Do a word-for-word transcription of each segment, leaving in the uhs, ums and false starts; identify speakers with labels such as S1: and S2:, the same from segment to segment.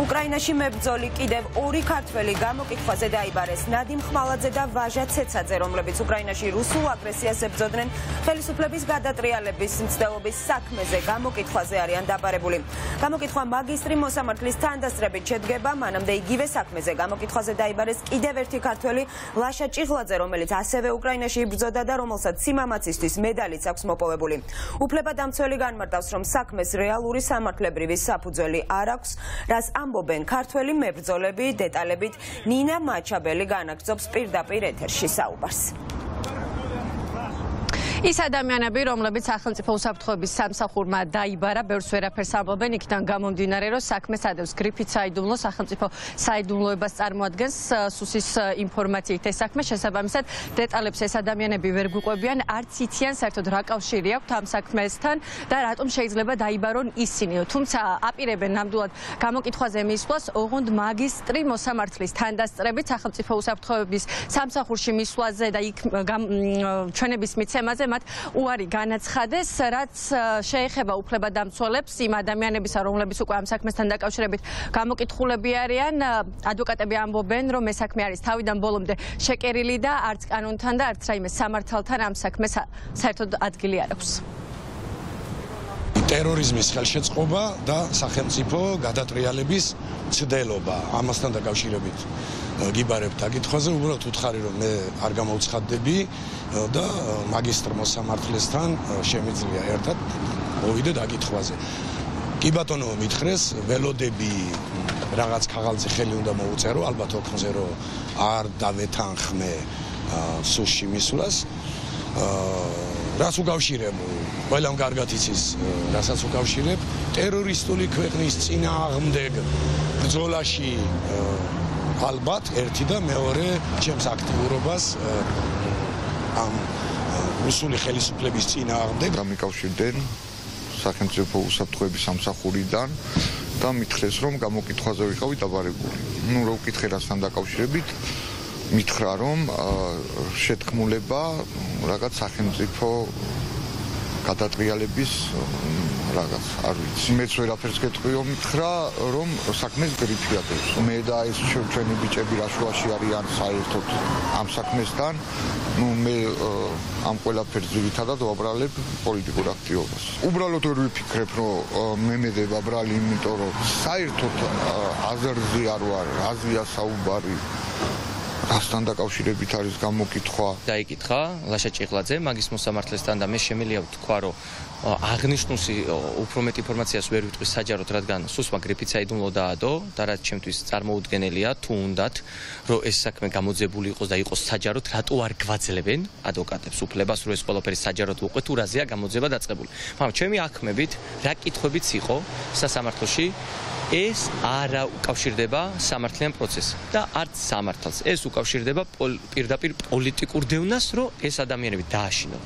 S1: უკრაინაში მებრძოლი კიდევ ორი ქართველი გამოკითხვაზე დაიბარეს. ნადიმ ხმალაძე და ვაჟა ცეცაძე, რომლებიც უკრაინაში რუსულ აგრესიას ებრძოდნენ, ხელისუფლების გადატრიალების მცდელობის საქმეზე გამოკითხვაზე არიან დაბარებული. გამოკითხვა მაგისტრი მოსამართლის თანდასწრებით შედგება, მანამდე იგივე საქმეზე გამოკითხვაზე დაიბარეს კიდევ ერთი ქართველი ლაშა ჭიღლაძე, რომელიც ასევე უკრაინაში იბრძოდა და რომელსაც სიმამაცისთვის მედალიც აქვს მოპოვებული. უფლებადამცველი განმარტავს, რომ საქმეს რეალური სამართლებრივი საფუძველი არ აქვს, რას ამბობენ ქართველი მებრძოლები. დეტალებით ნინა მაჩაბელი განაგრძობს პირდაპირ ეთერში საუბარს.
S2: ის ადამიანები, რომლებიც სახელმწიფო უსაფრთხოების სამსახურმა დაიბარა, ბევრს ვერაფერს ამბობენ, იქიდან გამომდინარე, რომ საქმე სადევს გრიფით საიდუმლო სახელმწიფო საიდუმლოებას წარმოადგენს სუსის ინფორმაციით ეს საქმე. შესაბამისად, დეტალებს ეს ადამიანები ვერ გვიყვებიან, არც იციან საერთოდ რა კავშირი აქვთ ამ საქმესთან და რატომ შეიძლება დაიბარონ ისინი. თუმცა აპირებენ ნამდვილად გამოკითხვაზე მისვლას, ოღონდ მაგისტრი მოსამართლის თანდასწრებით სახელმწიფო უსაფრთხოების სამსახურში მისვლაზე და იქ ჩვენების მიცემაზე მათ უარი განაცხადეს, რაც შეეხება უფლებადამცველებს, იმ ადამიანებისა, რომლებიც უკვე ამ საქმესთან დაკავშირებით გამოკითხულები არიან. ადვოკატები ამბობენ, რომ ეს საქმე არის თავიდან ბოლომდე შეკერილი და არც კანონთან და არც რაიმე სამართალთან ამ საქმეს საერთოდ ადგილი არ აქვს.
S3: ტერორიზმის ხელშეწყობა და სახელმწიფო გადატრიალების მცდელობა. ამასთან დაკავშირებით გიბარებ დაკითხვაზე, უბრალოდ უთხარი, რომ მე არ გამოვცხადდები და მაგისტრ მოსამართლესთან შემიძლია ერთად მოვიდე დაკითხვაზე. კი ბატონო, მითხრეს, ველოდები რაღაც ქაღალდზე ხელი უნდა მოუწერო, ალბათ ოქროზე რომ არ დავეთანხმე სუსში მისვლას. რას უკავშირებ, ყველამ კარგად იცის, რასაც უკავშირებ, ტერორისტული ქვეყნის წინააღმდეგ ბრძოლაში ალბათ ერთი და მეორე ჩემს აქტიურობას ამ რუსული ხელისუფლების წინააღმდეგ
S4: გამიკავშირდნენ სახელმწიფო უსაფრთხოების სამსახურიდან და მითხრეს, რომ გამოკითხვაზე ვიყავი დაბარებული. ნუ რა ვკითხე რასთან დაკავშირებით, მითხრა, რომ შეთქმულება რაღაც სახელმწიფო გადატრიალების რაღაც არ ვიცი. მეც ვერაფერს გეტყვიო, მითხრა, რომ საქმეს გრიფი აკეთებს. მე და ეს ჩვენი ბიჭები რაშუაში არიან საერთოდ ამ საქმესთან. ნუ მე ამ ყველაფერს ძირითადად ვაბრალებ პოლიტიკურ აქტივობას. უბრალოდ ვერ ვიფიქრებ, რომ მე მე ვაბრალი, იმიტომ რომ საერთოდ აზერზე არ ვარ, აზია საუბარი. რასთან დაკავშირებით არის გამოკითხვა?
S5: დაიკითხა ლაშა ჭიღლაძე მაგის მოსამართლესთან და მე შემიძლია ვთქვა, რომ აღნიშნულსი უფრო მეტ ინფორმაციას ვერ ვიტყვი საჯაროდ, რადგან სუსმა გრიფით საიდუმლო დაადო და რაც ჩემთვის წარმოუდგენელია, თუ უნდათ, რომ ეს საქმე გამოძებული იყოს და იყოს საჯაროდ, რატო არ გვაძლევენ ადვოკატებს უფლებას, რომ ეს ყველაფერი საჯაროდ უყვეთ, თუ რაზეა გამოძება დაწყებული. მაგრამ ჩემი აქმებით, რა კითხვებიც იყო სასამართლოში, ეს არ უკავშირდება სამართლიან პროცესს და არც სამართალს. ეს უკავშირდება პირდაპირ პოლიტიკურ დევნას, რომ ეს ადამიანები დააშინონ.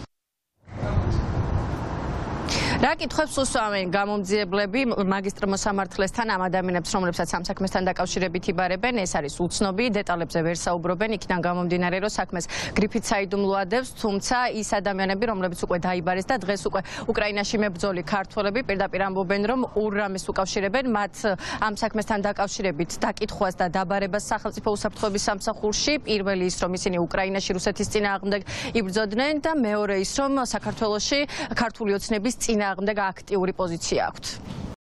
S2: რა კითხვებს უსვამენ გამომძიებლები მაგისტრ მოსამართლესთან ამ ადამიანებს, რომლებსაც ამ საქმესთან დაკავშირებით იბარებენ? ეს არის უცნობი, დეტალებზე ვერ საუბრობენ, იქიდან გამომდინარე, რომ საქმეს გრიფით საიდუმლო ადევს, თუმცა ის ადამიანები, რომლებიც უკვე დაიბარეს და დღეს უკვე უკრაინაში მებრძოლი ქართველები პირდაპირ ამბობენ, რომ ორ რამეს უკავშირებენ, მათ ამ საქმესთან დაკავშირებით დაკითხვას და დაბარებას სახელმწიფო უსაფრთხოების სამსახურში. პირველი ის, რომ ისინი უკრაინაში რუსეთის წინააღმდეგ იბრძოდნენ და მეორე ის, რომ საქართველოში ქართული ოცნების წინააღმდეგ აქტიური პოზიცია აქვთ.